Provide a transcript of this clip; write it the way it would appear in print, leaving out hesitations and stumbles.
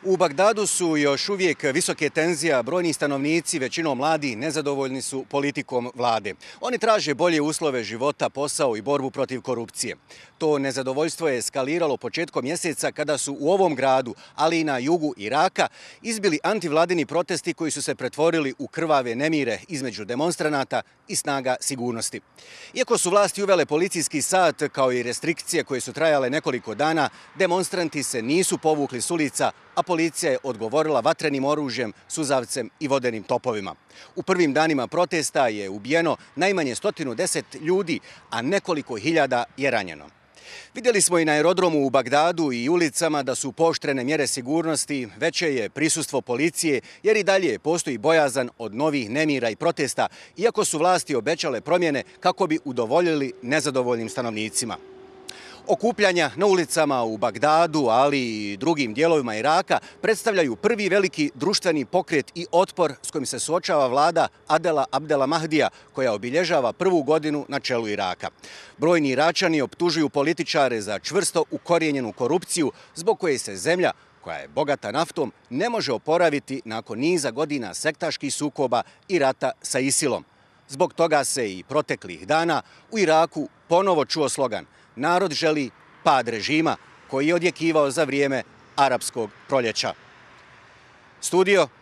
U Bagdadu su još uvijek visoke tenzije, a brojni stanovnici, većinom mladi, nezadovoljni su politikom vlade. Oni traže bolje uslove života, posao i borbu protiv korupcije. To nezadovoljstvo je eskaliralo početkom mjeseca kada su u ovom gradu, ali i na jugu Iraka, izbili antivladini protesti koji su se pretvorili u krvave nemire između demonstranata i snaga sigurnosti. Iako su vlasti uvele policijski sat kao i restrikcije koje su trajale nekoliko dana, demonstranti se nisu povukli s ulica, a policija je odgovorila vatrenim oružjem, suzavcem i vodenim topovima. U prvim danima protesta je ubijeno najmanje 110 ljudi, a nekoliko hiljada je ranjeno. Vidjeli smo i na aerodromu u Bagdadu i ulicama da su pooštrene mjere sigurnosti, veće je prisustvo policije jer i dalje postoji bojazan od novih nemira i protesta, iako su vlasti obećale promjene kako bi udovoljili nezadovoljnim stanovnicima. Okupljanja na ulicama u Bagdadu, ali i drugim dijelovima Iraka predstavljaju prvi veliki društveni pokret i otpor s kojim se suočava vlada Adela Abdela Mahdija, koja obilježava prvu godinu na čelu Iraka. Brojni Iračani optužuju političare za čvrsto ukorijenjenu korupciju, zbog koje se zemlja, koja je bogata naftom, ne može oporaviti nakon niza godina sektaških sukoba i rata sa ISIL-om. Zbog toga se i proteklih dana u Iraku ponovo čuo slogan: narod želi pad režima koji je odjekivao za vrijeme arapskog proljeća. Studio